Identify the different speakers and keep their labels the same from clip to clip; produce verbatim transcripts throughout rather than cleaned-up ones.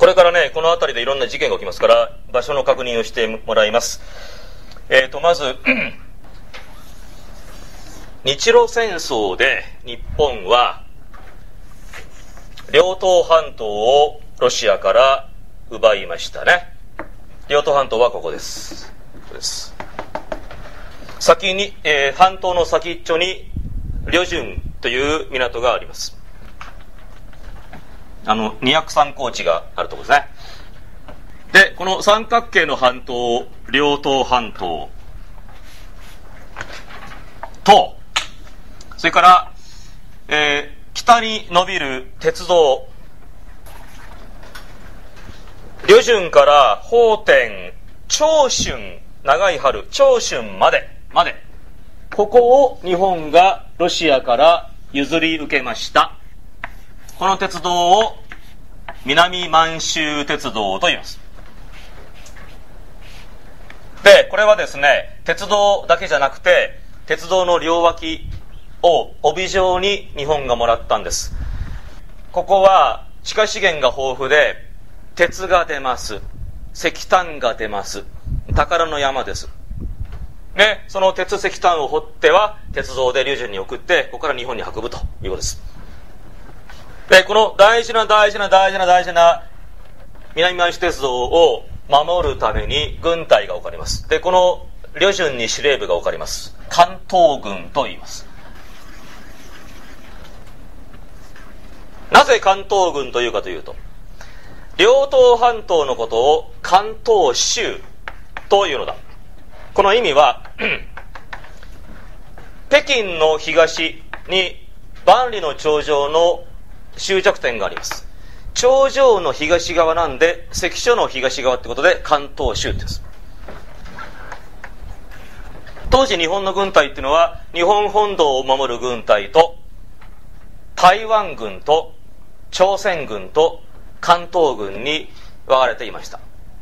Speaker 1: これからね、この辺りでいろんな事件が起きますから、場所の確認をしてもらいます。えーと、まず、日露戦争で日本は、遼東半島をロシアから奪いましたね。遼東半島はここです。ここです。先に、えー、半島の先っちょに旅順という港があります。あのにひゃくさん高地があるところですね。でこの三角形の半島、遼東半島と、それから、えー、北に伸びる鉄道、旅順から奉天、長春、長い春、長春までまでここを日本がロシアから譲り受けました。この鉄道を南満州鉄道と言います。でこれはですね、鉄道だけじゃなくて鉄道の両脇を帯状に日本がもらったんです。ここは地下資源が豊富で鉄が出ます、石炭が出ます、宝の山です。でその鉄石炭を掘っては鉄道で旅順に送ってここから日本に運ぶということです。でこの大事な大事な大事な大事な南満州鉄道を守るために軍隊が置かれます。でこの旅順に司令部が置かれます。関東軍と言います。なぜ関東軍というかというと、遼東半島のことを関東州というのだ。この意味は北京の東に万里の長城の終着点があります。長城の東側なんで関所の東側ってことで関東州です。当時日本の軍隊っていうのは日本本土を守る軍隊と台湾軍と朝鮮軍と関東軍に分かれていました。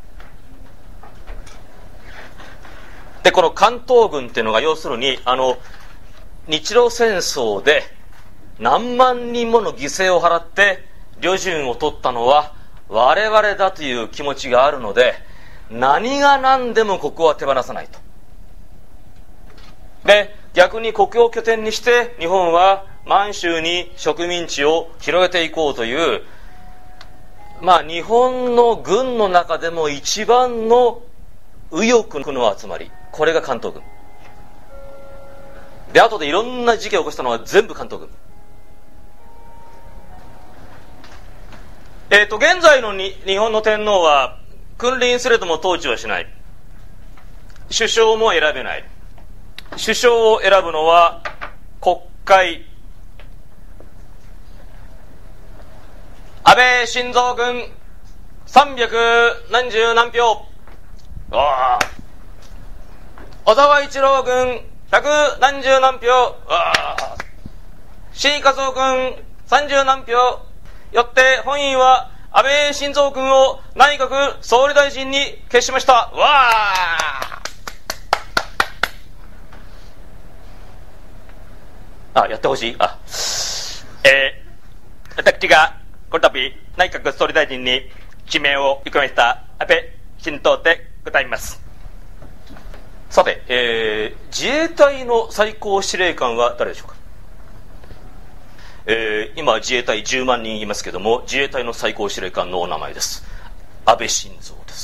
Speaker 1: でこの関東軍っていうのが要するにあの日露戦争で何万人もの犠牲を払って旅順を取ったのは我々だという気持ちがあるので、何が何でもここは手放さないと。で逆にここを拠点にして日本は満州に植民地を広げていこうという、まあ日本の軍の中でも一番の右翼の集まり、これが関東軍で、後でいろんな事件を起こしたのは全部関東軍。えーと現在のに日本の天皇は君臨すれども統治はしない、首相も選べない。首相を選ぶのは国会。安倍晋三君さんびゃく何十何票、小沢一郎君ひゃく何十何票、志位和夫君さんじゅう何票。よって本院は安倍晋三君を内閣総理大臣に決しました。わああやってほしい。あえー、私がこの度内閣総理大臣に指名を受けました安倍晋三でございます。さて、えー、自衛隊の最高司令官は誰でしょうか。えー、今自衛隊じゅうまん人いますけども、自衛隊の最高司令官のお名前です。安倍晋三です。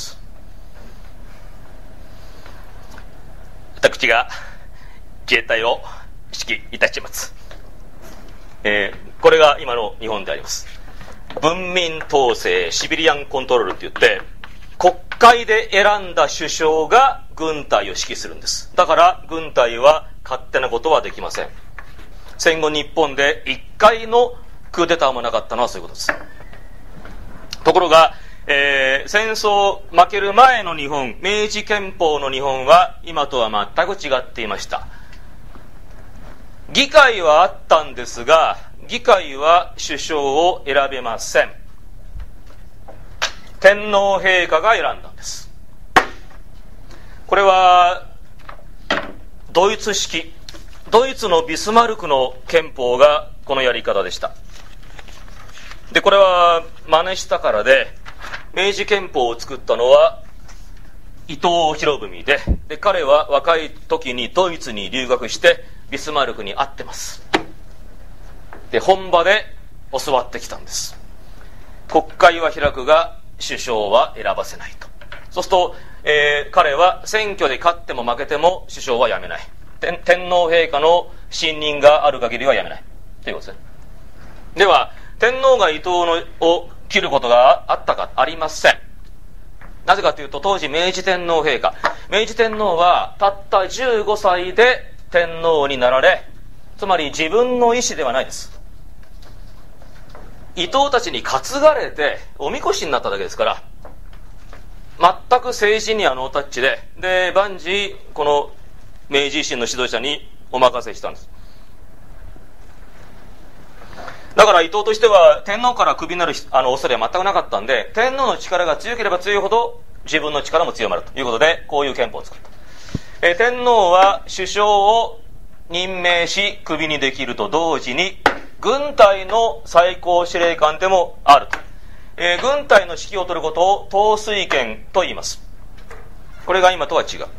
Speaker 1: 私が自衛隊を指揮いたします。えー、これが今の日本であります。文民統制シビリアンコントロールって言って、国会で選んだ首相が軍隊を指揮するんです。だから軍隊は勝手なことはできません。戦後日本で一回のクーデターもなかったのはそういうことです。ところが、えー、戦争負ける前の日本、明治憲法の日本は今とは全く違っていました。議会はあったんですが、議会は首相を選べません。天皇陛下が選んだんです。これはドイツ式、ドイツのビスマルクの憲法がこのやり方でした。でこれは真似したからで、 明治憲法を作ったのは伊藤博文で、で彼は若い時にドイツに留学してビスマルクに会ってます。で本場で教わってきたんです。国会は開くが首相は選ばせないと。そうすると、えー、彼は選挙で勝っても負けても首相は辞めない。天, 天皇陛下の信任がある限りは辞めないということですね。では天皇が伊藤のを切ることがあったか。ありません。なぜかというと、当時明治天皇陛下、明治天皇はたったじゅうごさいで天皇になられ、つまり自分の意思ではないです。伊藤たちに担がれておみこしになっただけですから、全く政治にはノータッチで、で万事この明治維新の指導者にお任せしたんです。だから伊藤としては天皇からクビになるあの恐れは全くなかったんで、天皇の力が強ければ強いほど自分の力も強まるということで、こういう憲法を作った。えー、天皇は首相を任命しクビにできると同時に軍隊の最高司令官でもあると。えー、軍隊の指揮を執ることを統帥権と言います。これが今とは違う。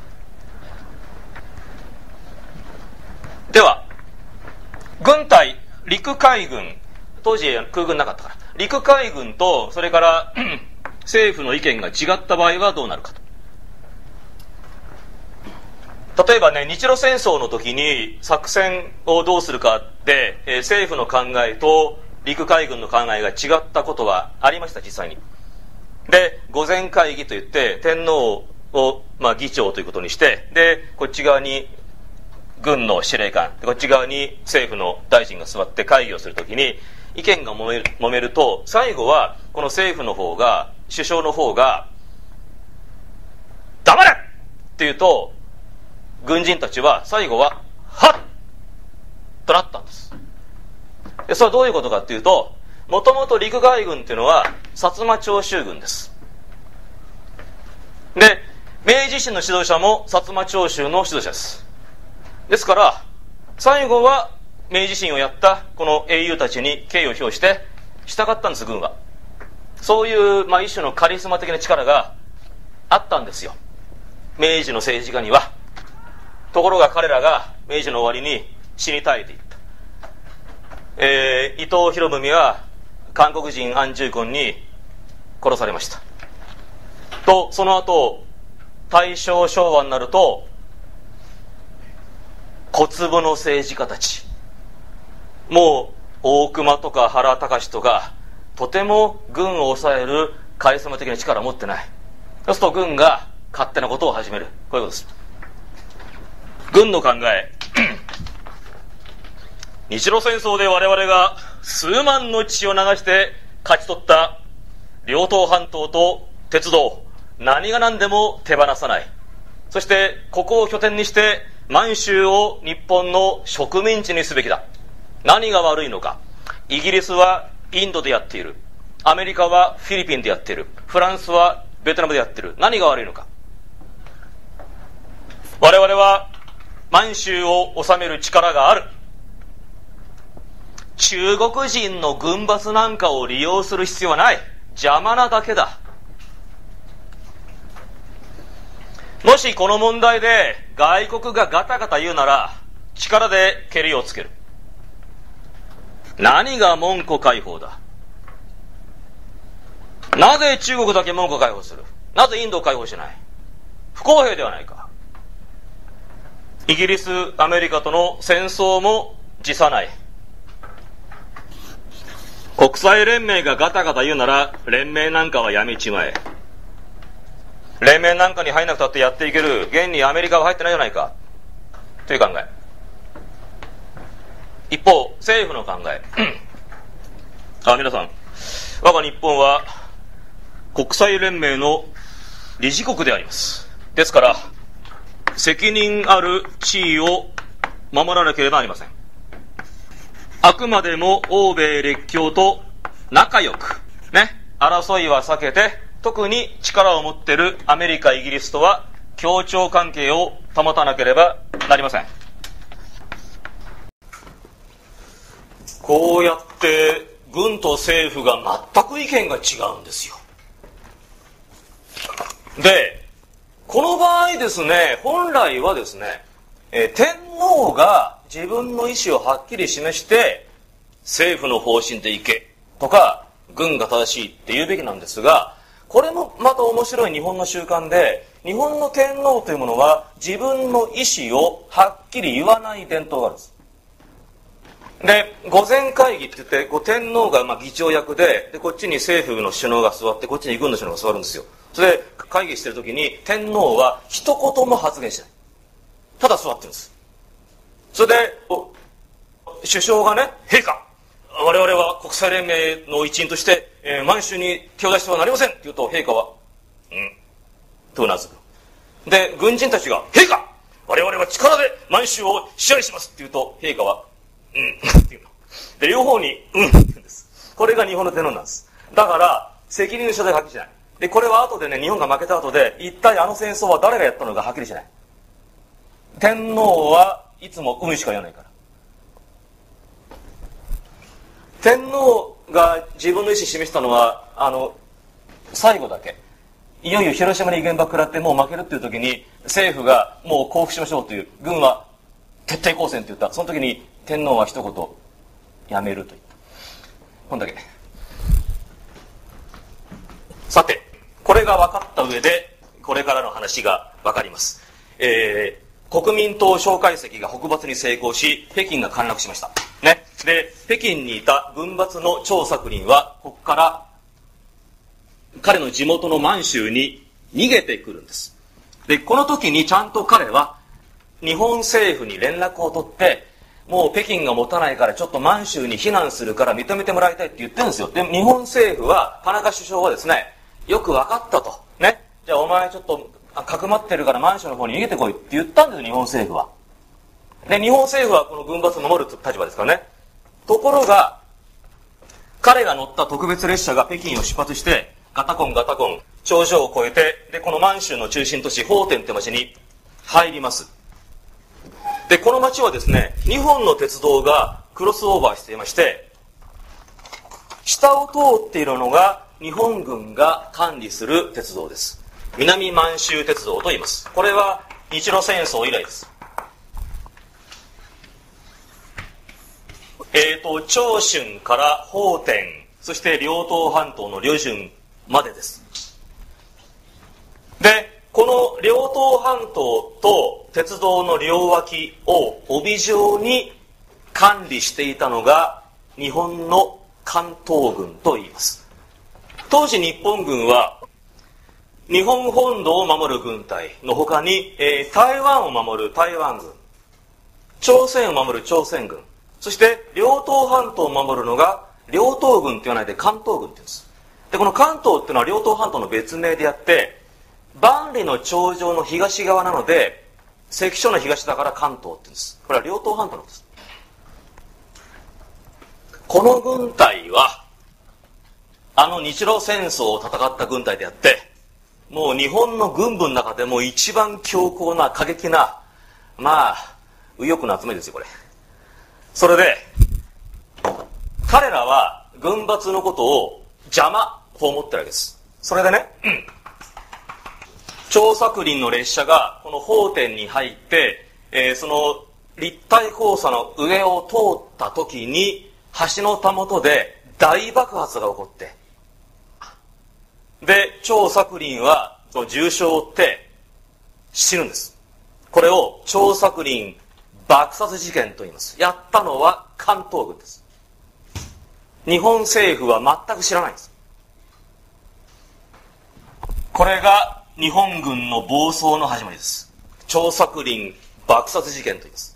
Speaker 1: では軍隊、陸海軍、当時空軍なかったから陸海軍とそれから政府の意見が違った場合はどうなるかと。例えばね、日露戦争の時に作戦をどうするかで、えー、政府の考えと陸海軍の考えが違ったことはありました、実際に。で御前会議といって天皇を、まあ、議長ということにして、でこっち側に軍の司令官、こっち側に政府の大臣が座って会議をするときに意見が揉める、揉めると、最後はこの政府の方が、首相の方が黙れって言うと、軍人たちは最後ははっとなったんです。でそれはどういうことかっていうと、もともと陸海軍っていうのは薩摩長州軍です。で明治維新の指導者も薩摩長州の指導者です。ですから最後は明治維新をやったこの英雄たちに敬意を表して従ったんです、軍は。そういう、まあ、一種のカリスマ的な力があったんですよ、明治の政治家には。ところが彼らが明治の終わりに死に絶えていった。えー、伊藤博文は韓国人安重君に殺されました。とその後大正昭和になると小粒の政治家たち、もう大隈とか原敬とかとても軍を抑えるカリスマ的な力を持ってない。そうすると軍が勝手なことを始める。こういうことです。軍の考え日露戦争で我々が数万の血を流して勝ち取った両東半島と鉄道、何が何でも手放さない。そしてここを拠点にして満州を日本の植民地にすべきだ。何が悪いのか。イギリスはインドでやっている、アメリカはフィリピンでやっている、フランスはベトナムでやっている。何が悪いのか。我々は満州を治める力がある。中国人の軍閥なんかを利用する必要はない。邪魔なだけだ。もしこの問題で外国がガタガタ言うなら力でけりをつける。何が門戸開放だ。なぜ中国だけ門戸開放する。なぜインドを開放しない。不公平ではないか。イギリスアメリカとの戦争も辞さない。国際連盟がガタガタ言うなら連盟なんかはやめちまえ。連盟なんかに入んなくたってやっていける。現にアメリカは入ってないじゃないかという考え。一方政府の考えあ、皆さん、我が日本は国際連盟の理事国であります。ですから責任ある地位を守らなければなりません。あくまでも欧米列強と仲良くね、争いは避けて、特に力を持っているアメリカ、イギリスとは協調関係を保たなければなりません。こうやって軍と政府が全く意見が違うんですよ。 で、この場合ですね、本来はですね、えー、天皇が自分の意思をはっきり示して政府の方針で行けとか軍が正しいって言うべきなんですが、これもまた面白い日本の習慣で、日本の天皇というものは自分の意思をはっきり言わない伝統があるんです。で、御前会議って言って、こう天皇がまあ議長役で、でこっちに政府の首脳が座って、こっちに軍の首脳が座るんですよ。それで会議してる時に天皇は一言も発言しない。ただ座ってるんです。それで首相がね、陛下、我々は国際連盟の一員として、えー、満州に手を出してはなりませんって言うと、陛下はうんとうなずく。で、軍人たちが陛下、我々は力で満州を支配しますって言うと、陛下はうんっていうので、両方にうんって言うんです。これが日本の天皇なんです。だから責任の所在がはっきりしない。で、これは後でね、日本が負けた後で、一体あの戦争は誰がやったのかはっきりしない。天皇はいつもうんしか言わないから。天皇が自分の意思を示したのは、あの最後だけ。いよいよ広島に原爆食らってもう負けるっていう時に、政府がもう降伏しましょうという、軍は徹底抗戦って言った。その時に天皇は一言、やめると言った。こんだけ。さて、これが分かった上で、これからの話が分かります。えー、国民党蒋介石が北伐に成功し、北京が陥落しました。ね。で、北京にいた軍閥の張作霖は、ここから、彼の地元の満州に逃げてくるんです。で、この時にちゃんと彼は、日本政府に連絡を取って、もう北京が持たないからちょっと満州に避難するから認めてもらいたいって言ってるんですよ。で、日本政府は、田中首相はですね、よく分かったと。ね。じゃあお前ちょっと、かくまってるから満州の方に逃げてこいって言ったんですよ、日本政府は。で、日本政府はこの軍閥を守る立場ですからね。ところが、彼が乗った特別列車が北京を出発して、ガタコンガタコン、頂上を越えて、で、この満州の中心都市、奉天って町に入ります。で、この町はですね、にほんの鉄道がクロスオーバーしていまして、下を通っているのが日本軍が管理する鉄道です。南満州鉄道と言います。これは日露戦争以来です。えーと、長春から奉天、そして両東半島の旅順までです。で、この両東半島と鉄道の両脇を帯状に管理していたのが日本の関東軍と言います。当時日本軍は日本本土を守る軍隊の他に、えー、台湾を守る台湾軍、朝鮮を守る朝鮮軍、そして両東半島を守るのが両東軍と言わないで関東軍って言うんです。で、この関東っていうのは両東半島の別名であって、万里の長城の東側なので、関所の東だから関東って言うんです。これは両東半島なんです。この軍隊は、あの日露戦争を戦った軍隊であって、もう日本の軍部の中でも一番強硬な過激な、まあ、右翼の集めですよ、これ。それで、彼らは軍閥のことを邪魔と思ってるわけです。それでね、うん、張作霖の列車がこの奉天に入って、えー、その立体交差の上を通った時に、橋のたもとで大爆発が起こって、で、張作霖はその重傷を負って死ぬんです。これを張作霖爆殺事件と言います。やったのは関東軍です。日本政府は全く知らないんです。これが日本軍の暴走の始まりです。張作霖爆殺事件と言います。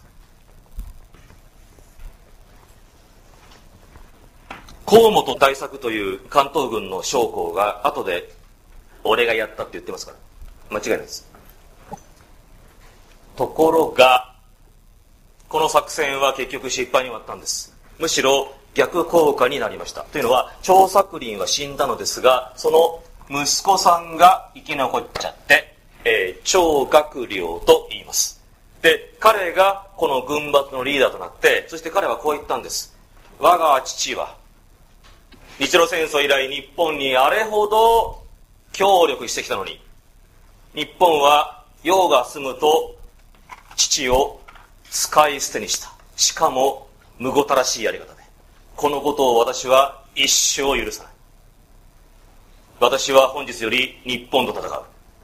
Speaker 1: 河本大作という関東軍の将校が後で俺がやったって言ってますから、間違いないです。ところがこの作戦は結局失敗に終わったんです。むしろ逆効果になりました。というのは、張作霖は死んだのですが、その息子さんが生き残っちゃって、えー、張学良と言います。で、彼がこの軍閥のリーダーとなって、そして彼はこう言ったんです。我が父は日露戦争以来日本にあれほど協力してきたのに、 日本は世が済むと父を使い捨てにした。しかもむごたらしいやり方で、このことを私は一生許さない。私は本日より日本と戦う。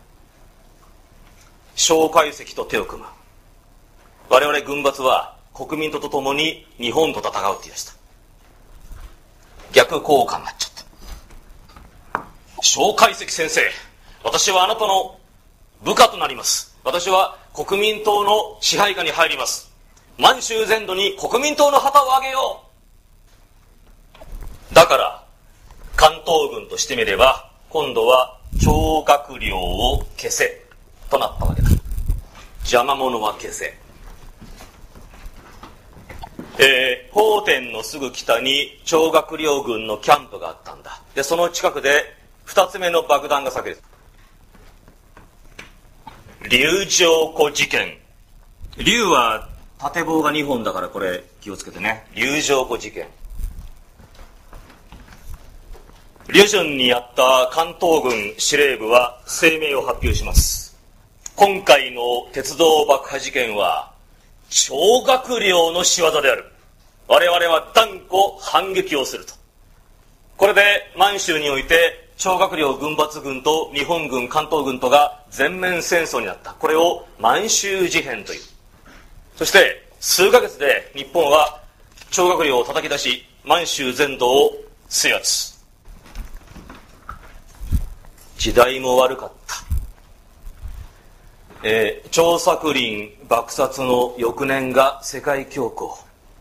Speaker 1: 蒋介石と手を組む。我々軍閥は国民党と共に日本と戦うって言い出した。逆効果になっちゃった。蒋介石先生、私はあなたの部下となります。私は国民党の支配下に入ります。満州全土に国民党の旗を上げよう。だから関東軍としてみれば、今度は張学良を消せとなったわけだ。邪魔者は消せ。えー、奉天のすぐ北に張学良軍のキャンプがあったんだ。でその近くで二つ目の爆弾が炸裂。龍城湖事件。龍は縦棒がにほんだから、これ気をつけてね。龍城湖事件。旅順にあった関東軍司令部は声明を発表します。今回の鉄道爆破事件は張学良の仕業である。我々は断固反撃をすると。これで満州において張学良軍閥軍と日本軍関東軍とが全面戦争になった。これを満州事変という。そして数ヶ月で日本は張学良を叩き出し、満州全土を制圧。時代も悪かった。えー、張作霖爆殺の翌年が世界恐慌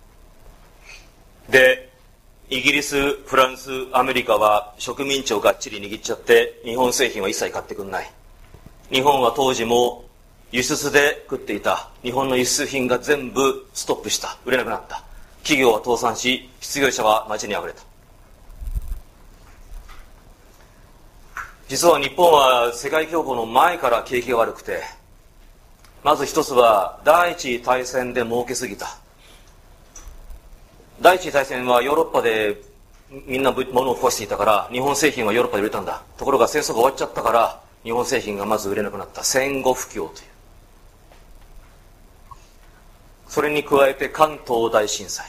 Speaker 1: で、イギリス、フランス、アメリカは植民地をがっちり握っちゃって、日本製品は一切買ってくんない。日本は当時も輸出で食っていた。日本の輸出品が全部ストップした。売れなくなった。企業は倒産し、失業者は街にあふれた。実は日本は世界恐慌の前から景気が悪くて、まず一つは第一次大戦で儲けすぎた。第一次大戦はヨーロッパでみんな物を壊していたから、日本製品はヨーロッパで売れたんだ。ところが戦争が終わっちゃったから、日本製品がまず売れなくなった。戦後不況という。それに加えて関東大震災。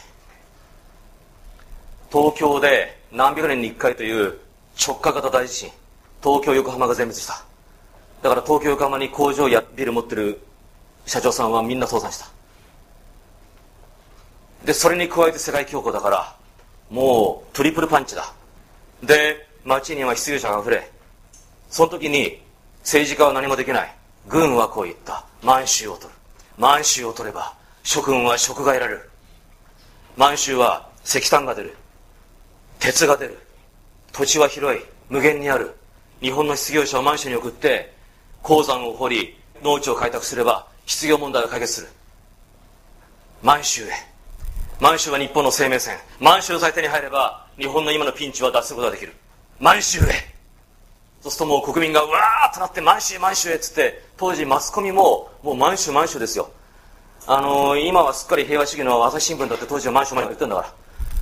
Speaker 1: 東京で何百年に一回という直下型大地震。東京横浜が全滅した。だから東京横浜に工場やビル持ってる社長さんはみんな倒産した。でそれに加えて世界恐慌だから、もうトリプルパンチだ。で街には失業者があふれ、その時に政治家は何もできない。軍はこう言った。満州を取る。満州を取れば諸君は職が得られる。満州は石炭が出る、鉄が出る、土地は広い、無限にある。日本の失業者を満州に送って鉱山を掘り農地を開拓すれば失業問題が解決する。満州へ。満州は日本の生命線。満州さえ手に入れば日本の今のピンチは脱することができる。満州へ。そうするともう国民がうわーっとなって満州満州へっつって、当時マスコミももう満州満州ですよ。あのー、今はすっかり平和主義の朝日新聞だって、当時は満州満州言ってんだから。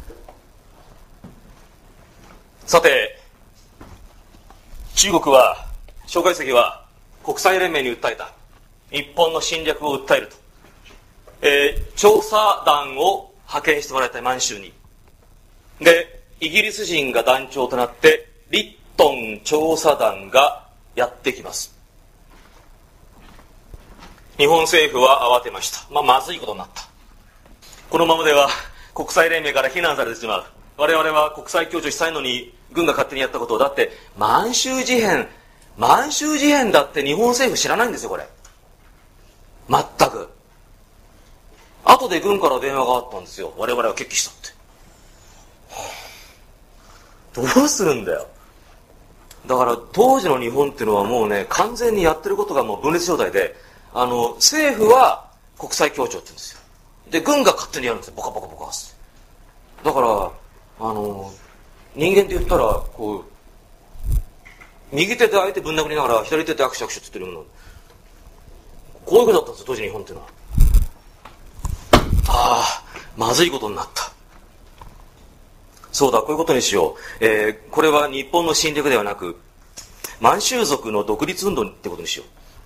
Speaker 1: さて中国は、蒋介石は国際連盟に訴えた。日本の侵略を訴えると。えー、調査団を派遣してもらいたい、満州に。で、イギリス人が団長となって、リットン調査団がやってきます。日本政府は慌てました。まあ、まずいことになった。このままでは国際連盟から非難されてしまう。我々は国際協調したいのに、軍が勝手にやったことを。だって満州事変満州事変だって日本政府知らないんですよ、これ。全く。後で軍から電話があったんですよ。我々は決起したって、はあ、どうするんだよ。だから当時の日本っていうのはもうね、完全にやってることがもう分裂状態で、あの政府は国際協調って言うんですよ。で軍が勝手にやるんですよ、ボカボカボカって。だからあの人間って言ったらこう右手で相手ぶん殴りながら左手で握手握手って言ってるもの、こういうことだったんですよ、当時日本っていうのは。ああ、まずいことになった。そうだ、こういうことにしよう。えー、これは日本の侵略ではなく満州族の独立運動ってことにしよう。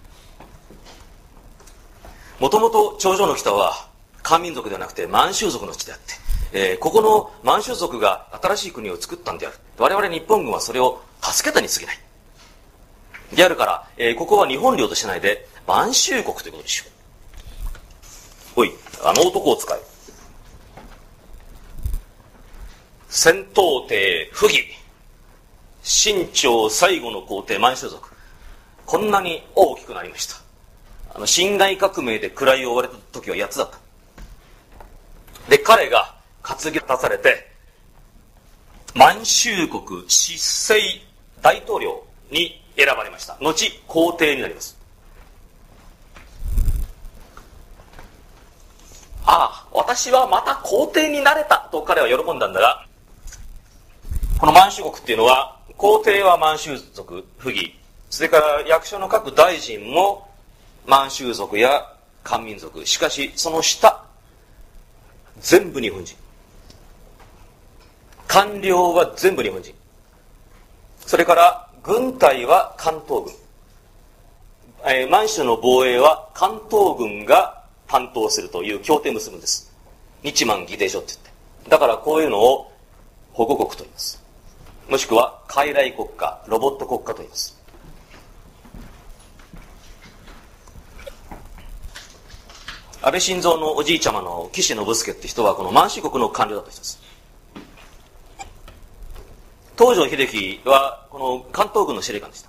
Speaker 1: もともと頂上の北は漢民族ではなくて満州族の地であって、えー、ここの満州族が新しい国を作ったんである。我々日本軍はそれを助けたに過ぎない。であるから、えー、ここは日本領としないで満州国ということにしよう。おい、あの男を使え。戦闘帝溥儀、清朝最後の皇帝満州族、こんなに大きくなりました。あの辛亥革命で位を追われた時はやつだった。で、彼が担ぎ出されて満州国執政大統領に選ばれました。後皇帝になります。ああ、私はまた皇帝になれたと彼は喜んだんだが、この満州国っていうのは、皇帝は満州族溥儀、それから役所の各大臣も満州族や漢民族、しかしその下全部日本人、官僚は全部日本人、それから軍隊は関東軍、えー、満州の防衛は関東軍が担当するという協定を結ぶんです。日満議定書って言って、だからこういうのを保護国と言います。もしくは傀儡国家、ロボット国家と言います。安倍晋三のおじいちゃまの岸信介って人はこの満州国の官僚だった人です。東条英機はこの関東軍の司令官でした。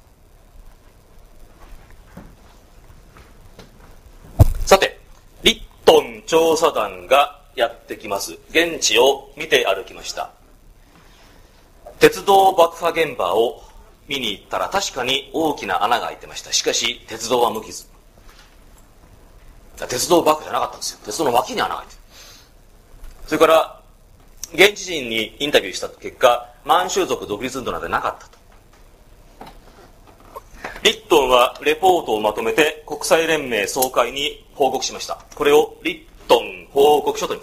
Speaker 1: さて、リットン調査団がやってきます。現地を見て歩きました。鉄道爆破現場を見に行ったら確かに大きな穴が開いてました。しかし鉄道は無傷。鉄道爆破じゃなかったんですよ。鉄道の脇に穴が開いてる。それから現地人にインタビューした結果、満州族独立運動なんてなかったと。リットンはレポートをまとめて国際連盟総会に報告しました。これをリットン報告書と言います。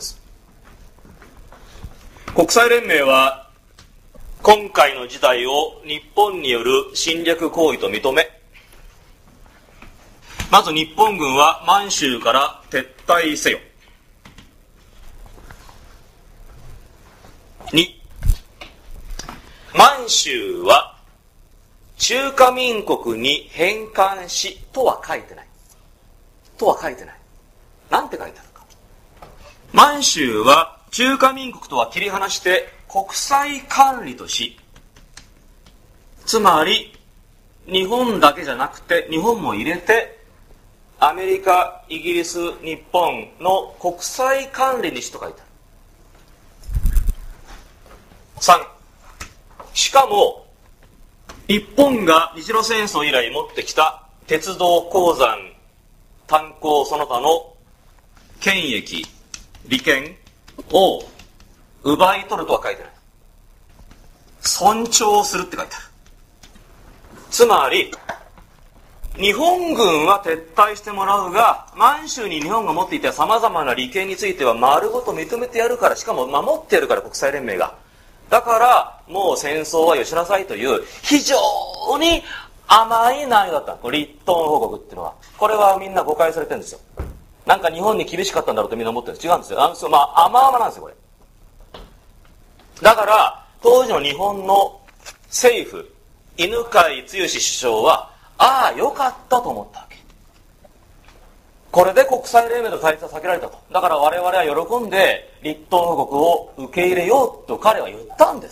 Speaker 1: 国際連盟は今回の事態を日本による侵略行為と認め、まず日本軍は満州から撤退せよ。に、満州は中華民国に返還しとは書いてない。とは書いてない。なんて書いてあるか。満州は中華民国とは切り離して国際管理とし、つまり日本だけじゃなくて日本も入れてアメリカ、イギリス、日本の国際管理にしと書いてある。さん、しかも日本が日露戦争以来持ってきた鉄道、鉱山、炭鉱その他の権益、利権を奪い取るとは書いてない。尊重するって書いてある。つまり日本軍は撤退してもらうが、満州に日本が持っていた様々な利権については丸ごと認めてやるから、しかも守ってやるから、国際連盟が。だからもう戦争はよしなさいという非常に甘い内容だった。これリットン報告っていうのは、これはみんな誤解されてるんですよ。なんか日本に厳しかったんだろうとみんな思ってるんです。違うんですよ。あのまあ甘々なんですよこれ。だから当時の日本の政府、犬養毅首相はああよかったと思ったわけ。これで国際連盟の対立は避けられたと。だから我々は喜んでリットン報告を受け入れようと彼は言ったんです。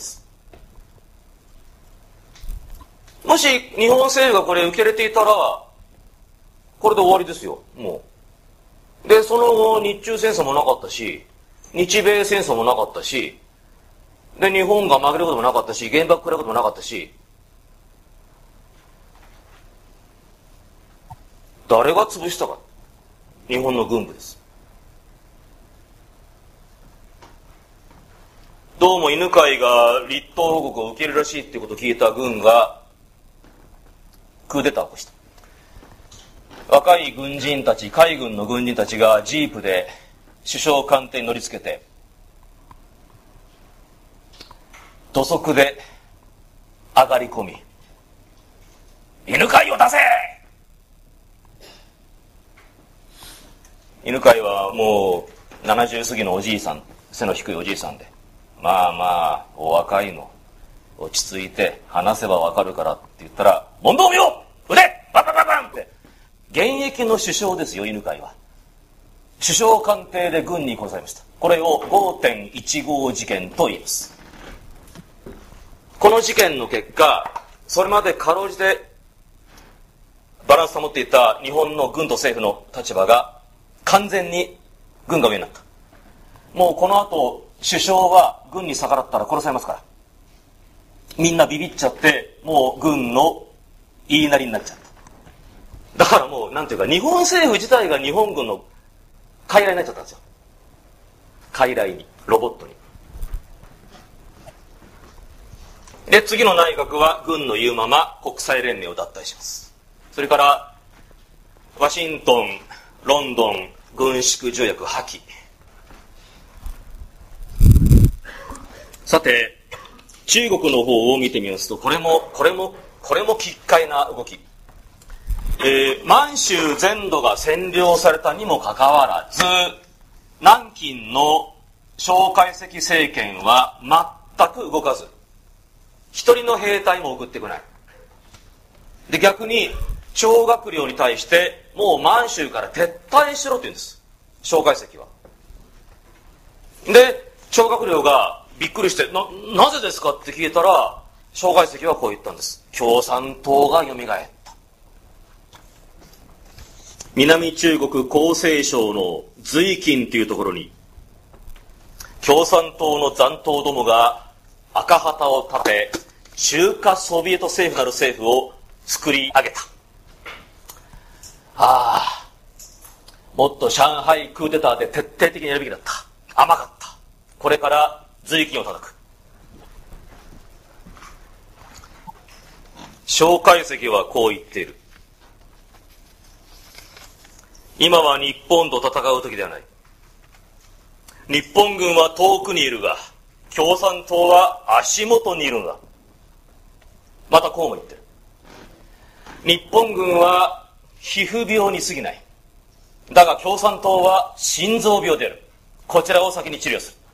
Speaker 1: もし日本政府がこれ受け入れていたらこれで終わりですよ。もうでその後日中戦争もなかったし、日米戦争もなかったし、で日本が負けることもなかったし、原爆食らうこともなかったし、誰が潰したか。日本の軍部です。どうも犬養がリットン報告を受け入れるらしいっていうことを聞いた軍がクーデターを起こした。若い軍人たち、海軍の軍人たちがジープで首相官邸に乗りつけて土足で上がり込み、犬養を出せ、 犬飼はもうななじゅう過ぎのおじいさん、背の低いおじいさんで、まあまあお若いの、落ち着いて話せばわかるからって言ったら、問答無用、腕バンバンバンバンって。現役の首相ですよ、犬飼は。首相官邸で軍に殺されました。これを ごてんいちご 事件と言います。この事件の結果、それまでかろうじてバランス保っていた日本の軍と政府の立場が完全に軍が上になった。もうこの後首相は軍に逆らったら殺されますから、みんなビビっちゃってもう軍の言いなりになっちゃった。だからもうなんていうか、日本政府自体が日本軍の傀儡になっちゃったんですよ。傀儡に、ロボットに。で、次の内閣は軍の言うまま国際連盟を脱退します。それからワシントン、ロンドン軍縮条約破棄。さて、中国の方を見てみますと、これもこれもこれも奇怪な動き。えー、満州全土が占領されたにもかかわらず、南京の蒋介石政権は全く動かず、一人の兵隊も送ってこない。で、逆に張学良に対してもう満州から撤退しろって言うんです、蒋介石は。で、張学良がびっくりして、な、なぜですかって聞いたら、蒋介石はこう言ったんです。共産党が蘇った。南中国江西省の瑞金というところに、共産党の残党どもが赤旗を立て、中華ソビエト政府なる政府を作り上げた。ああ、もっと上海クーデターで徹底的にやるべきだった。甘かった。これから瑞金を叩く。蒋介石はこう言っている。今は日本と戦う時ではない。日本軍は遠くにいるが、共産党は足元にいるのだ。またこうも言ってる。日本軍は皮膚病に過ぎない。だが共産党は心臓病である。こちらを先に治療する。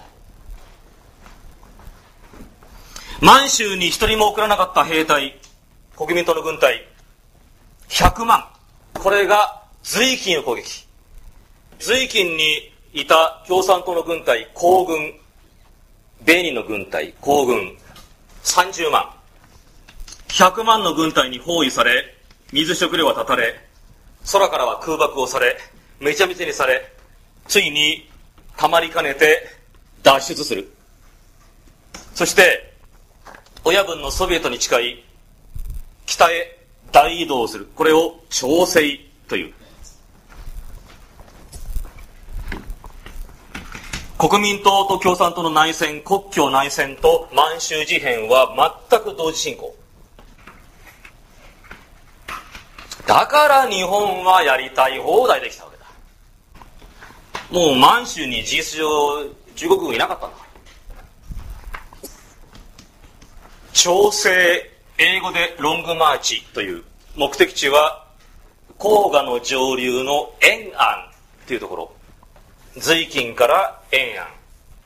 Speaker 1: 満州に一人も送らなかった兵隊、国民党の軍隊ひゃくまん、これが瑞金を攻撃。瑞金にいた共産党の軍隊、皇軍、米人の軍隊、皇軍さんじゅうまん、ひゃくまんの軍隊に包囲され、水食料は断たれ、空からは空爆をされ、めちゃめちゃにされ、ついにたまりかねて脱出する。そして親分のソビエトに近い北へ大移動する。これを徴西という。国民党と共産党の内戦、国共内戦と満州事変は全く同時進行。だから日本はやりたい放題できたわけだ。もう満州に事実上中国軍いなかったんだから。徴西、英語でロングマーチという目的地は黄河の上流の延安というところ。瑞金から延安。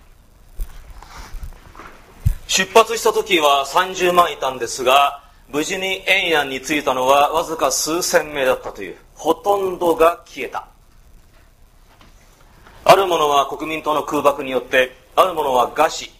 Speaker 1: 出発した時はさんじゅうまんいたんですが、無事に延安に着いたのはわずか数千名だったという。ほとんどが消えた。ある者は国民党の空爆によって、ある者は餓死。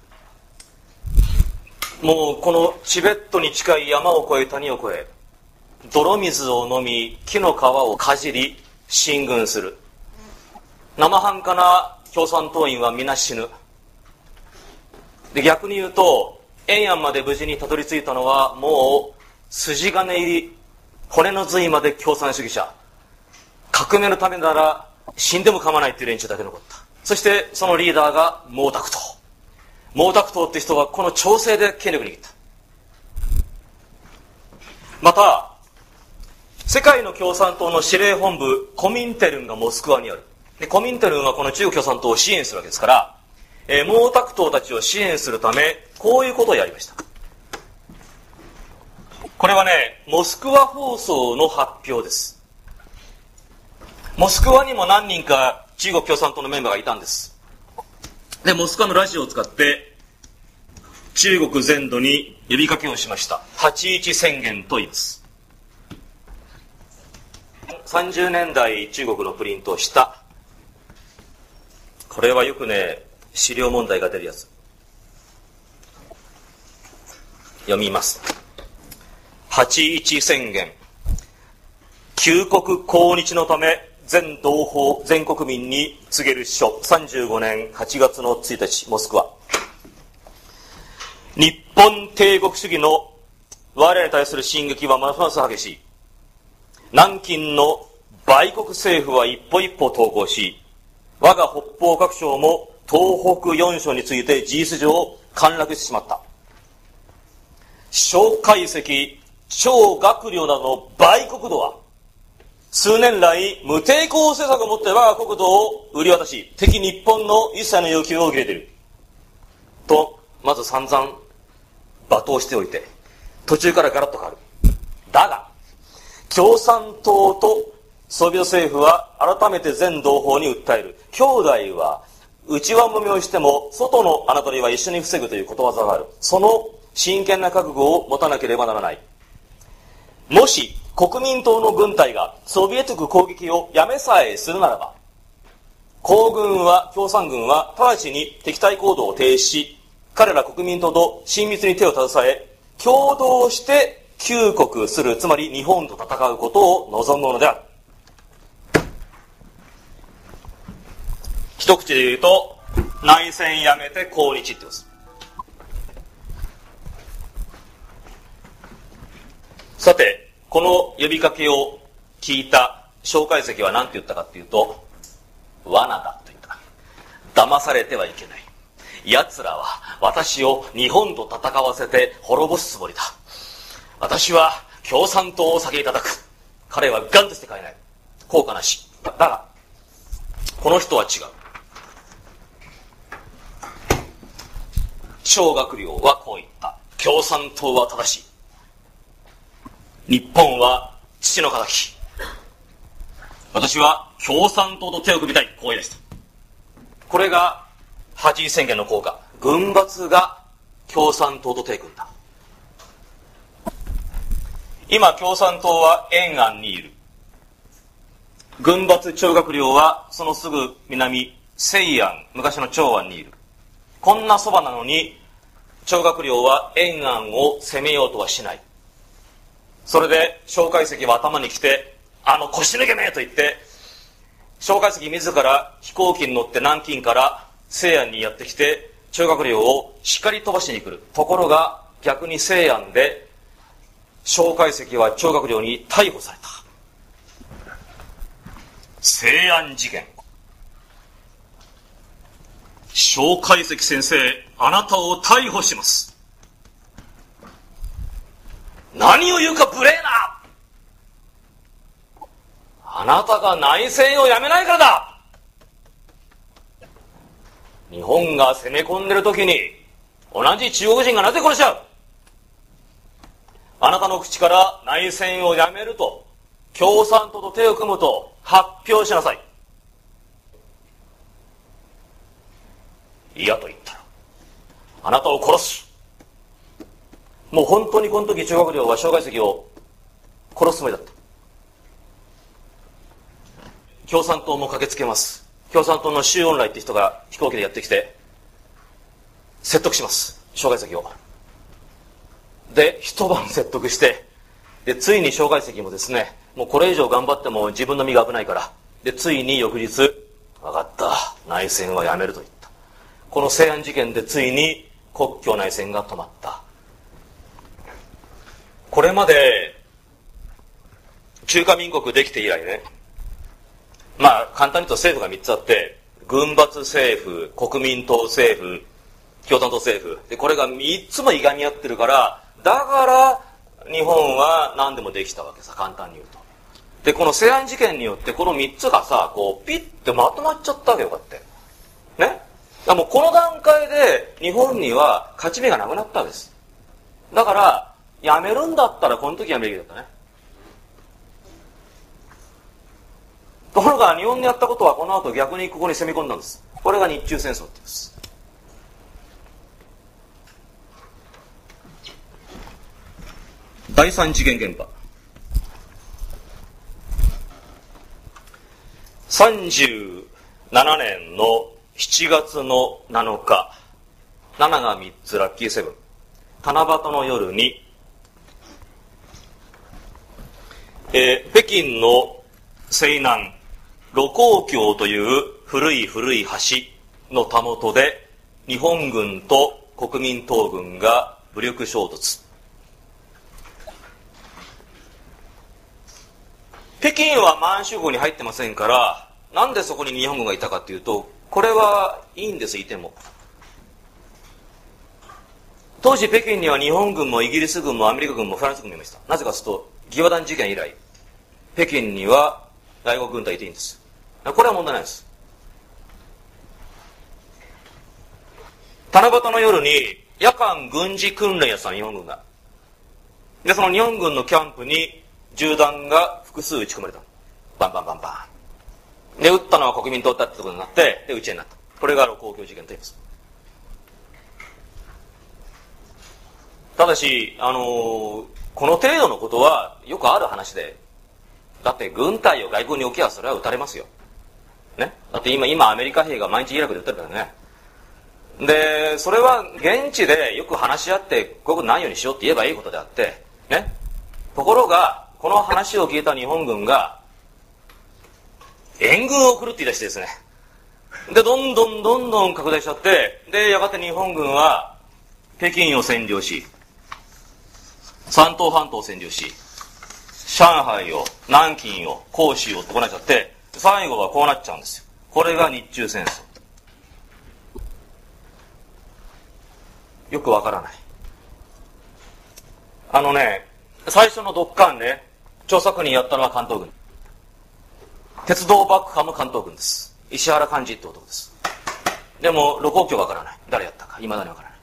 Speaker 1: もうこのチベットに近い山を越え谷を越え、泥水を飲み木の皮をかじり進軍する。生半可な共産党員は皆死ぬ。で、逆に言うと延安まで無事にたどり着いたのはもう筋金入り、骨の髄まで共産主義者、革命のためなら死んでも構わないっていう連中だけ残った。そしてそのリーダーが毛沢東。毛沢東って人はこの徴西で権力を握った。また世界の共産党の司令本部コミンテルンがモスクワにある。でコミンテルンはこの中国共産党を支援するわけですから、えー、毛沢東たちを支援するためこういうことをやりました。これはね、モスクワ放送の発表です。 モスクワにも何人か中国共産党のメンバーがいたんです。で、モスクワのラジオを使って中国全土に呼びかけをしました。はちいち宣言と言います。さんじゅうねんだい中国のプリントをした、これはよくね、資料問題が出るやつ。読みます。はちいち宣言。救国抗日のため全同胞全国民に告げる書。さんじゅうごねんはちがつのついたち、モスクワ。日本帝国主義の我らに対する進撃はますます激しい。南京の売国政府は一歩一歩投降し、我が北方各省も東北よん省について事実上陥落してしまった。蒋介石、張学良などの売国土は、数年来無抵抗政策をもって我が国土を売り渡し、敵日本の一切の要求を受け入れている。と、まず散々罵倒しておいて、途中からガラッと変わる。だが、共産党とソビエト政府は改めて全同胞に訴える。兄弟は内輪もめをしても外の穴取りは一緒に防ぐということわざがある。その真剣な覚悟を持たなければならない。もし国民党の軍隊がソビエト軍攻撃をやめさえするならば、皇軍は、共産軍は直ちに敵対行動を停止し、彼ら国民党と親密に手を携え、共同して救国する、つまり日本と戦うことを望むものである。一口で言うと、内戦やめて抗日って言うんです。さて、この呼びかけを聞いた蒋介石は何て言ったかっていうと、罠だと言った。騙されてはいけない。奴らは私を日本と戦わせて滅ぼすつもりだ。私は共産党を先いただく。彼はガンとして変えない。効果なし。だが、この人は違う。張学良はこう言った。共産党は正しい。日本は父の敵。私は共産党と手を組みたい。こう言い出した。これがはちいち宣言の効果。軍閥が共産党と手を組んだ。今共産党は延安にいる。軍閥張学良はそのすぐ南西安、昔の長安にいる。こんなそばなのに張学良は延安を攻めようとはしない。それで蒋介石は頭に来て、あの腰抜けめと言って、蒋介石自ら飛行機に乗って南京から西安にやってきて、張学良を叱り飛ばしに来る。ところが逆に西安で蒋介石は張学良に逮捕された。西安事件。蒋介石先生、あなたを逮捕します。何を言うか無礼な。あなたが内戦をやめないからだ。日本が攻め込んでる時に同じ中国人がなぜ殺しちゃう。あなたの口から内戦をやめると、共産党と手を組むと発表しなさい。嫌と言ったらあなたを殺す。もう本当にこの時張学良は蒋介石を殺すつもりだった。共産党も駆けつけます。共産党の周恩来って人が飛行機でやってきて説得します、蒋介石を。で一晩説得して、でついに蒋介石もですね、もうこれ以上頑張っても自分の身が危ないから、でついに翌日、分かった、内戦はやめると言った。この西安事件でついに国共内戦が止まった。これまで中華民国できて以来ね、まあ簡単に言うと政府がみっつあって、軍閥政府、国民党政府、共産党政府で、これがみっつもいがみ合ってるから、だから日本は何でもできたわけさ、簡単に言うと。でこの西安事件によってこのみっつがさ、こうピッてまとまっちゃったわけよ、こうやってね。だもうこの段階で日本には勝ち目がなくなったわけです。だからやめるんだったらこの時やめるべきだったね。 ところが日本でやったことはこの後逆にここに攻め込んだんです。これが日中戦争って言うんです。第三次元原発。さんじゅうななねんのしちがつのなのか、なながみっつラッキーセブン、七夕の夜に、えー、北京の西南、盧溝橋という古い古い橋のたもとで、日本軍と国民党軍が武力衝突。北京は満州国に入ってませんから、なんでそこに日本軍がいたかというと、これはいいんです、いても。当時北京には日本軍もイギリス軍もアメリカ軍もフランス軍もいました。なぜかというと、義和団事件以来、北京には外国軍隊いていいんです。これは問題ないです。七夕の夜に夜間軍事訓練やったの、日本軍が。で、その日本軍のキャンプに銃弾が複数撃ち込まれた。バンバンバンバン。で、撃ったのは国民党だってことになって、で、撃ちになった。これが盧溝橋事件と言います。ただし、あのー、この程度のことはよくある話で、だって軍隊を外国に置きゃそれは撃たれますよ。ね。だって今、今アメリカ兵が毎日イラクで撃ってるからね。で、それは現地でよく話し合って、こういうことないようにしようって言えばいいことであって、ね。ところが、この話を聞いた日本軍が、援軍を送るって言い出してですね。で、どんどんどんどん拡大しちゃって、で、やがて日本軍は、北京を占領し、山東半島を占領し、上海を、南京を、広州をとこうなっちゃって、最後はこうなっちゃうんですよ。これが日中戦争。よくわからない。あのね、最初のドッカンね、張作人やったのは関東軍。鉄道爆破も関東軍です。石原幹二って男です。でも、盧溝橋わからない。誰やったか、未だにわからない。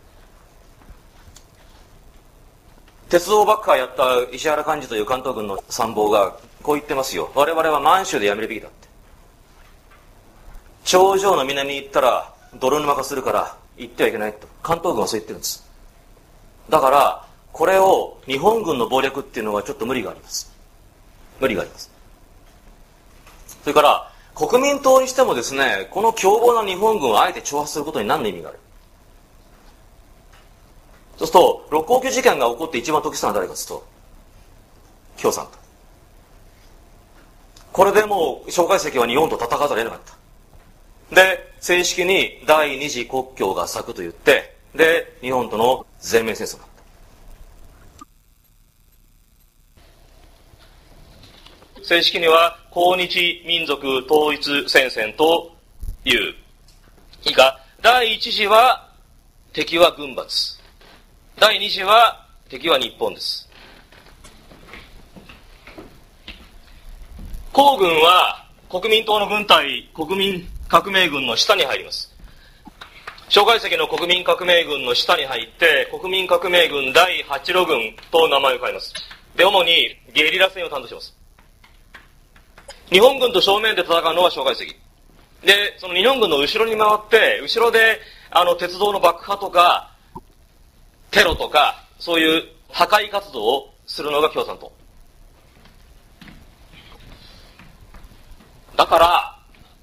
Speaker 1: 鉄道爆破やった石原幹二という関東軍の参謀が、こう言ってますよ。我々は満州でやめるべきだって。頂上の南に行ったら、泥沼化するから行ってはいけないと。関東軍はそう言ってるんです。だから、これを日本軍の謀略っていうのはちょっと無理があります。無理があります。それから、国民党にしてもですね、この凶暴な日本軍をあえて挑発することに何の意味がある？そうすると、盧溝橋事件が起こって一番得したのは誰かというと、共産党。これでもう、蒋介石は日本と戦わざるを得なかった。で、正式に第二次国境が咲くと言って、で、日本との全面戦争になった。正式には、抗日民族統一戦線という。いいか、第一次は、敵は軍閥。第二次は、敵は日本です。皇軍は、国民党の軍隊、国民革命軍の下に入ります。蒋介石の国民革命軍の下に入って、国民革命軍第八路軍と名前を変えます。で、主にゲリラ戦を担当します。日本軍と正面で戦うのは蒋介石。で、その日本軍の後ろに回って、後ろで、あの、鉄道の爆破とか、テロとか、そういう破壊活動をするのが共産党。だから、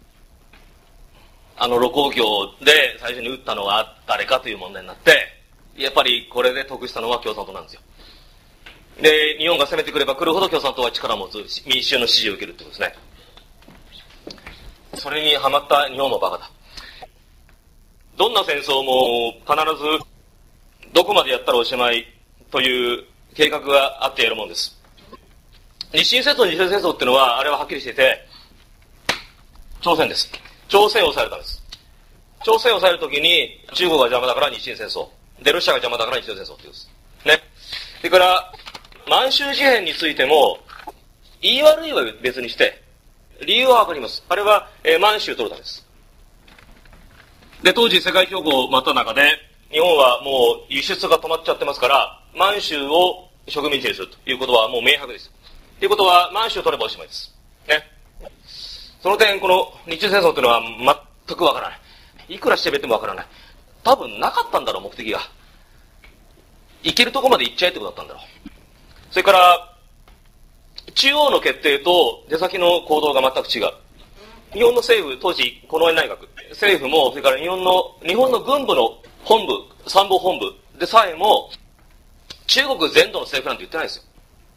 Speaker 1: あの、盧溝橋で最初に撃ったのは誰かという問題になって、やっぱりこれで得したのは共産党なんですよ。で、日本が攻めてくれば来るほど共産党は力を持つ、民衆の支持を受けるってことですね。それにハマった日本もバカだ。どんな戦争も必ずどこまでやったらおしまいという計画があってやるもんです。日清戦争、日清戦争っていうのは、あれははっきりしていて、朝鮮です。朝鮮を抑えるためです。朝鮮を抑えるときに、中国が邪魔だから日清戦争。で、ロシアが邪魔だから日露戦争って言うんです。ね。それから、満州事変についても、言い悪いは別にして、理由はわかります。あれは、えー、満州を取るためです。で、当時世界恐慌真っ只中で、日本はもう輸出が止まっちゃってますから、満州を植民地にするということはもう明白です。ということは、満州を取ればおしまいです。ね。 その点、この日中戦争というのは全くわからない。いくら調べてもわからない。多分なかったんだろう、目的が。行けるとこまで行っちゃえってことだったんだろう。それから、中央の決定と出先の行動が全く違う。日本の政府、当時、近衛内閣、政府も、それから日本の、日本の軍部の本部、参謀本部でさえも、中国全土の政府なんて言ってないですよ。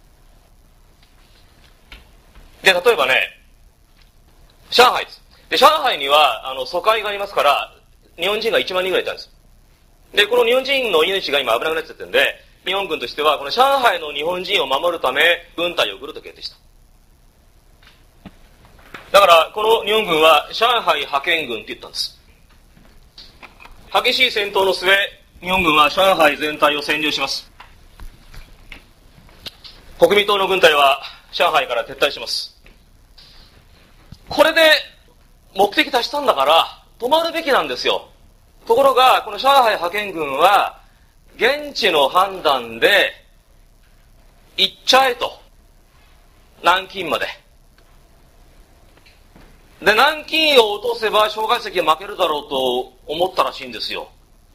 Speaker 1: で、例えばね、上海です。で、上海には、あの、疎開がありますから、日本人がいちまんにんぐらいいたんです。で、この日本人の命が今危なくなっちゃってるんで、日本軍としては、この上海の日本人を守るため、軍隊を送ると決定した。だから、この日本軍は、上海派遣軍って言ったんです。激しい戦闘の末、日本軍は上海全体を占領します。国民党の軍隊は、上海から撤退します。これで、目的達したんだから、止まるべきなんですよ。ところが、この上海派遣軍は、現地の判断で、行っちゃえと。南京まで。で、南京を落とせば、蒋介石は負けるだろうと思ったらしいんですよ。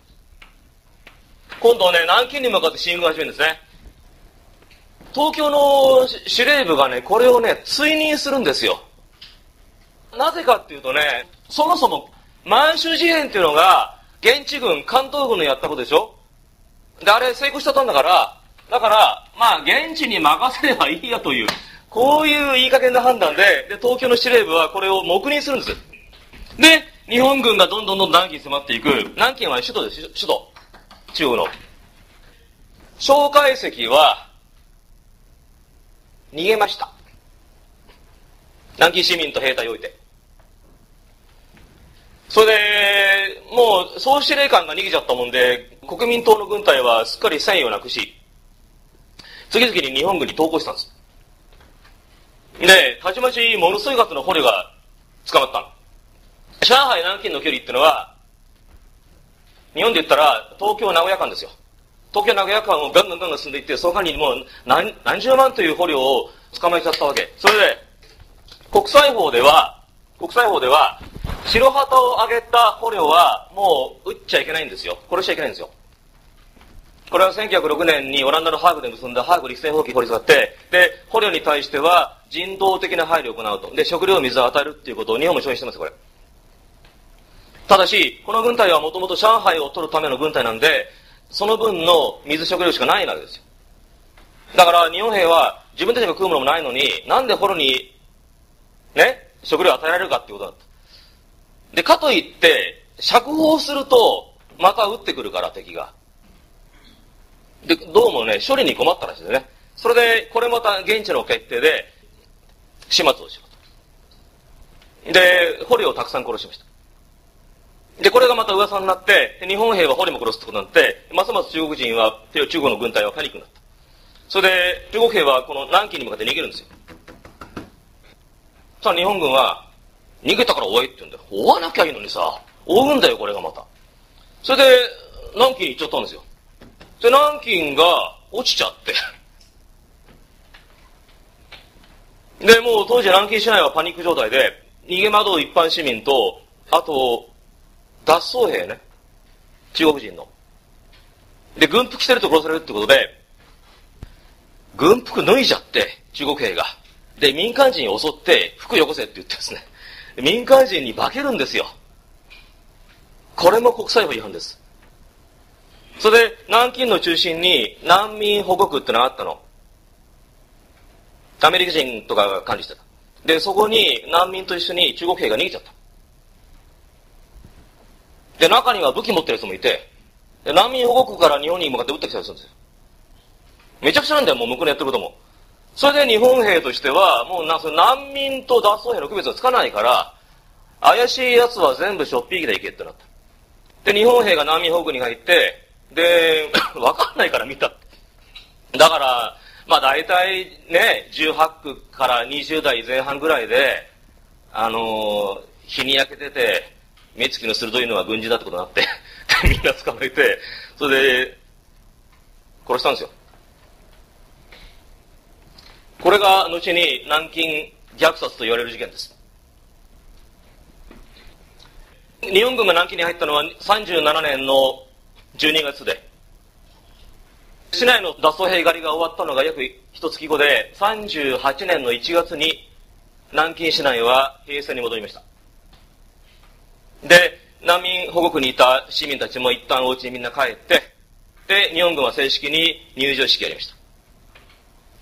Speaker 1: 今度ね、南京に向かって進軍が始めるんですね。東京の司令部がね、これをね、追認するんですよ。なぜかっていうとね、そもそも満州事変っていうのが現地軍、関東軍のやったことでしょ。で、あれ成功しちゃったんだから、だから、まあ現地に任せればいいやという、こういういい加減な判断で、で、東京の司令部はこれを黙認するんです。で、日本軍がどんどんどんどん南京に迫っていく。南京は首都です、首都。中国の。蒋介石は、逃げました。南京市民と兵隊を置いて。それで、もう総司令官が逃げちゃったもんで、国民党の軍隊はすっかり戦意をなくし、次々に日本軍に投降したんです。で、たちまちものすごい数の捕虜が捕まったの。上海南京の距離ってのは、日本で言ったら東京名古屋間ですよ。東京名古屋間をガンガンガンガン進んでいって、その間にもう 何, 何十万という捕虜を捕まえちゃったわけ。それで、国際法では、国際法では、白旗を上げた捕虜はもう撃っちゃいけないんですよ。殺しちゃいけないんですよ。これはせんきゅうひゃくろくねんにオランダのハーグで結んだハーグ陸戦法規法律があって、で、捕虜に対しては人道的な配慮を行うと。で、食料水を与えるっていうことを日本も承認してますよ、これ。ただし、この軍隊はもともと上海を取るための軍隊なんで、その分の水食料しかないわけですよ。だから日本兵は自分たちが食うものもないのに、なんで捕虜に、ね、食料を与えられるかっていうことだった。で、かといって、釈放すると、また撃ってくるから、敵が。で、どうもね、処理に困ったらしいですね。それで、これまた現地の決定で、始末をしようと。で、捕虜をたくさん殺しました。で、これがまた噂になって、日本兵は捕虜も殺すってことになって、ますます中国人は、中国の軍隊はパニックになった。それで、中国兵はこの南京に向かって逃げるんですよ。さあ、日本軍は、逃げたから追えって言うんだよ。追わなきゃいいのにさ、追うんだよ、これがまた。それで、南京に行っちゃったんですよ。で、南京が落ちちゃって。で、もう当時南京市内はパニック状態で、逃げ惑う一般市民と、あと、脱走兵ね。中国人の。で、軍服着てると殺されるってことで、軍服脱いじゃって、中国兵が。で、民間人を襲って、服よこせって言ってですね。民間人に化けるんですよ。これも国際法違反です。それで、南京の中心に難民保護区ってのがあったの。アメリカ人とかが管理してた。で、そこに難民と一緒に中国兵が逃げちゃった。で、中には武器持ってる人もいて、で難民保護区から日本に向かって撃ってきたりするんですよ。めちゃくちゃなんだよ、もう向こうのやってることも。それで日本兵としては、もうな、その難民と脱走兵の区別がつかないから、怪しい奴は全部しょっぴーきで行けってなった。で、日本兵が難民保護区に入って、で、わかんないから見た。だから、まあ大体ね、じゅうはっくからにじゅうだいぜん半ぐらいで、あのー、日に焼けてて、目つきの鋭いのは軍人だってことになって、みんな捕まえて、それで、殺したんですよ。これが後に南京虐殺と言われる事件です。 日本軍が南京に入ったのはさんじゅうななねんのじゅうにがつで、市内の脱走兵狩りが終わったのが約一月後で、さんじゅうはちねんのいちがつに南京市内は平成に戻りました。で、難民保護区にいた市民たちも一旦お家にみんな帰って、で、日本軍は正式に入場式をやりました。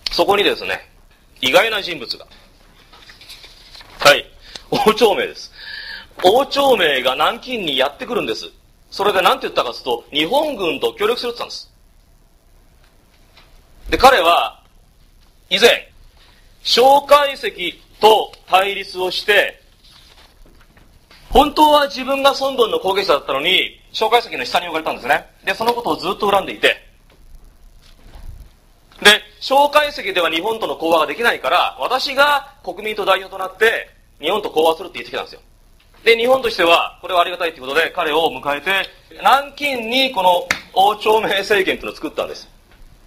Speaker 1: そこにですね、意外な人物が。はい。王朝明です。王朝明が南京にやってくるんです。それで何て言ったかというと、日本軍と協力するって言ったんです。で、彼は、以前、蒋介石と対立をして、本当は自分が孫文の攻撃者だったのに、蒋介石の下に置かれたんですね。で、そのことをずっと恨んでいて、で、蒋介石では日本との講和ができないから、私が国民党代表となって、日本と講和するって言ってきたんですよ。で、日本としては、これはありがたいということで、彼を迎えて、南京にこの王朝明政権というのを作ったんです。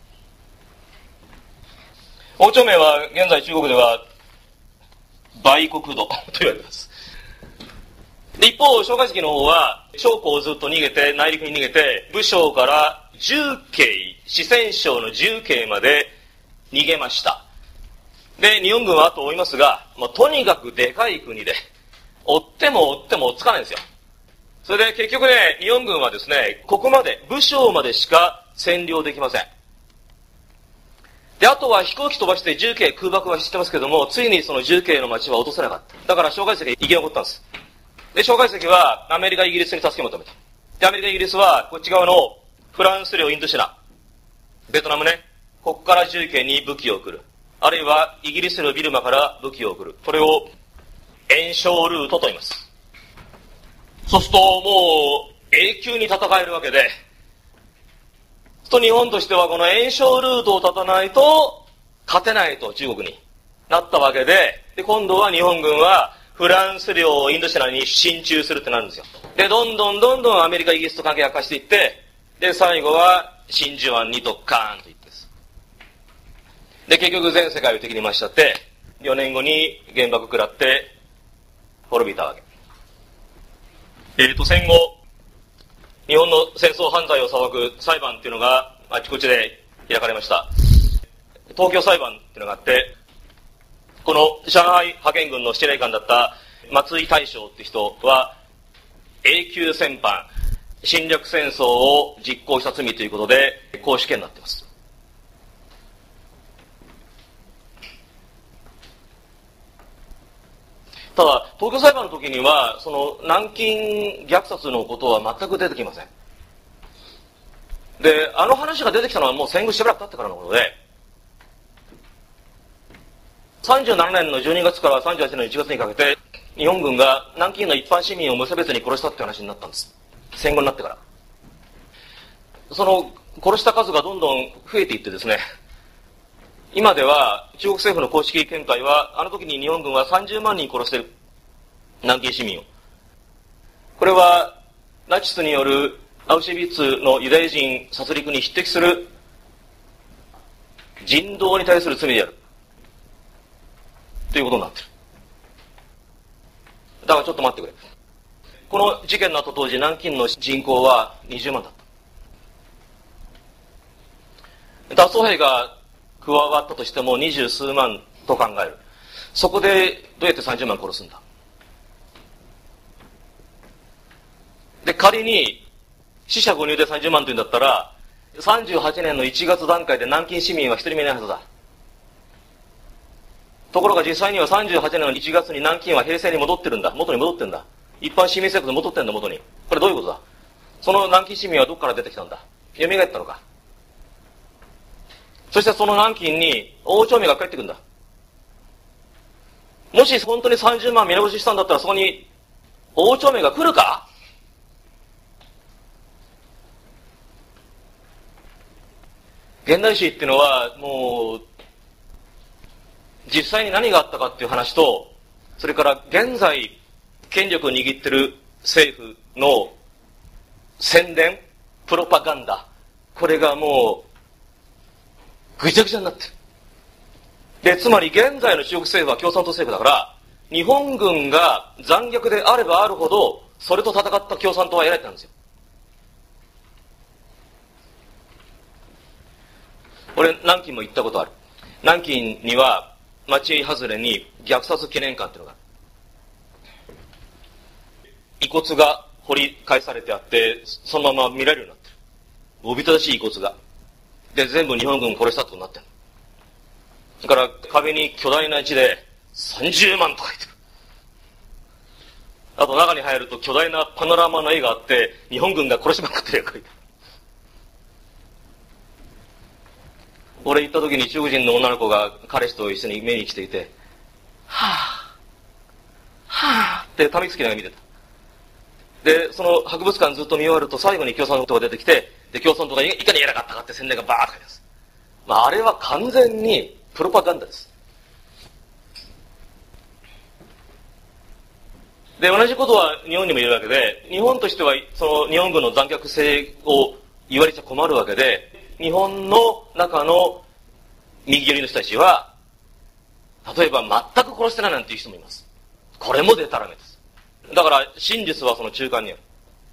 Speaker 1: 王朝明は現在中国では売国奴と言われています。で、一方、蒋介石の方は、長江をずっと逃げて、内陸に逃げて、武将から重慶、四川省の重慶まで逃げました。で、日本軍は後を追いますが、まあ、とにかくでかい国で、追っても追っても追っつかないんですよ。それで結局ね、日本軍はですね、ここまで、武将までしか占領できません。で、あとは飛行機飛ばして重慶空爆は知ってますけども、ついにその重慶の町は落とせなかった。だから蒋介石が生き残ったんです。で、蒋介石はアメリカ、イギリスに助けを求めた。で、アメリカ、イギリスはこっち側のフランス領インドシナ、ベトナムね、ここから重慶に武器を送る。あるいはイギリスのビルマから武器を送る。これを援証ルートと言います。そうするともう永久に戦えるわけで、と日本としてはこの援証ルートを立たないと勝てないと中国になったわけで、で今度は日本軍はフランス領インドシナに進駐するってなるんですよ。でどんどんどんどんアメリカイギリスと関係悪化していって、で最後は真珠湾にドッカーンといってです。で結局全世界を敵に回しちゃって、よねんごに原爆食らって滅びたわけ。えーと戦後日本の戦争犯罪を裁く裁判っていうのがあちこちで開かれました。東京裁判っていうのがあって、この上海派遣軍の司令官だった松井大将って人は永久戦犯、侵略戦争を実行した罪ということで公死刑になっています。ただ東京裁判の時にはその南京虐殺のことは全く出てきません。であの話が出てきたのはもう戦後しばらく経ってからのことで、さんじゅうななねんのじゅうにがつからさんじゅうはちねんのいちがつにかけて日本軍が南京の一般市民を無差別に殺したって話になったんです。戦後になってからその殺した数がどんどん増えていってですね、今では中国政府の公式見解はあの時に日本軍はさんじゅうまんにん殺してる、南京市民を。これはナチスによるアウシュビッツのユダヤ人殺戮に匹敵する人道に対する罪であるということになっている。だからちょっと待ってくれ。この事件の後当時南京の人口はにじゅうまんだった。脱走兵が加わったとしても二十数万と考える。そこでどうやってさんじゅうまん殺すんだ。で仮に死者誤入でさんじゅうまんというんだったらさんじゅうはちねんのいちがつ段階で南京市民は一人もいないはずだ。ところが実際にはさんじゅうはちねんのいちがつに南京は平成に戻ってるんだ。元に戻ってるんだ。一般市民生活に戻ってるんだ、元に。これどういうことだ。その南京市民はどこから出てきたんだ。蘇ったのか。そしてその南京に王朝明が帰ってくるんだ。もし本当にさんじゅうまん見直ししたんだったらそこに王朝明が来るか。現代史っていうのはもう実際に何があったかっていう話と、それから現在権力を握ってる政府の宣伝、プロパガンダ、これがもうぐちゃぐちゃになってる。で、つまり現在の中国政府は共産党政府だから、日本軍が残虐であればあるほどそれと戦った共産党はやられたんですよ。俺、南京も行ったことある。南京には、町外れに虐殺記念館っていうのがある。遺骨が掘り返されてあって、そのまま見られるようになってる。おびただしい遺骨が。で、全部日本軍殺したってことになってる。それから壁に巨大な字でさんじゅうまんと書いてる。あと中に入ると巨大なパノラマの絵があって、日本軍が殺しまくってる絵が書いてる。俺行った時に中国人の女の子が彼氏と一緒に見に来ていて、はぁ、はぁってため息つきながら見てた。で、その博物館ずっと見終わると最後に共産党が出てきて、で、共産党がいかに偉かったかって宣伝がバーッと書いてます。まあ、あれは完全にプロパガンダです。で、同じことは日本にも言えるわけで、日本としてはその日本軍の残虐性を言われちゃ困るわけで、日本の中の右寄りの人たちは、例えば全く殺してないなんていう人もいます。これもデタラメです。だから真実はその中間にある。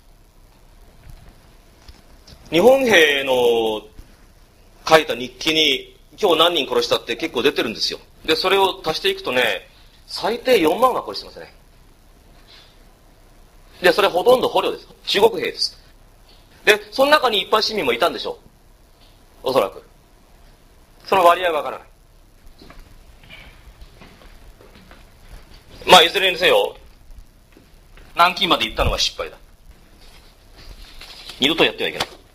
Speaker 1: 日本兵の書いた日記に今日何人殺したって結構出てるんですよ。で、それを足していくとね、最低よんまんは殺してますね。で、それほとんど捕虜です。中国兵です。で、その中に一般市民もいたんでしょう。おそらく。その割合はわからない。まあ、いずれにせよ、南京まで行ったのは失敗だ。二度とやってはいけない。